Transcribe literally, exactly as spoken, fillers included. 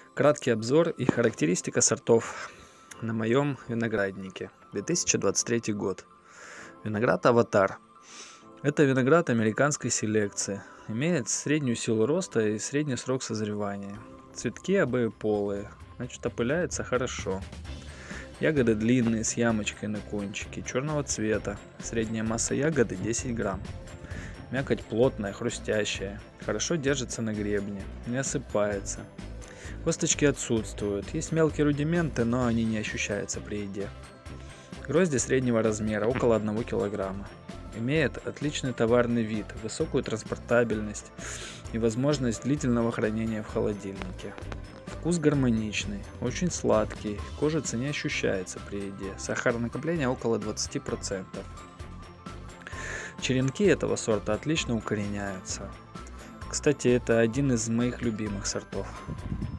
Краткий обзор и характеристика сортов на моем винограднике. две тысячи двадцать третий год. Виноград Аватар. Это виноград американской селекции. Имеет среднюю силу роста и средний срок созревания. Цветки обоеполые, значит опыляется хорошо. Ягоды длинные, с ямочкой на кончике, черного цвета. Средняя масса ягоды десять грамм. Мякоть плотная, хрустящая. Хорошо держится на гребне, не осыпается. Косточки отсутствуют. Есть мелкие рудименты, но они не ощущаются при еде. Грозди среднего размера, около одного килограмма. Имеет отличный товарный вид, высокую транспортабельность и возможность длительного хранения в холодильнике. Вкус гармоничный, очень сладкий, кожица не ощущается при еде. Сахаронакопление около двадцати процентов. Черенки этого сорта отлично укореняются. Кстати, это один из моих любимых сортов.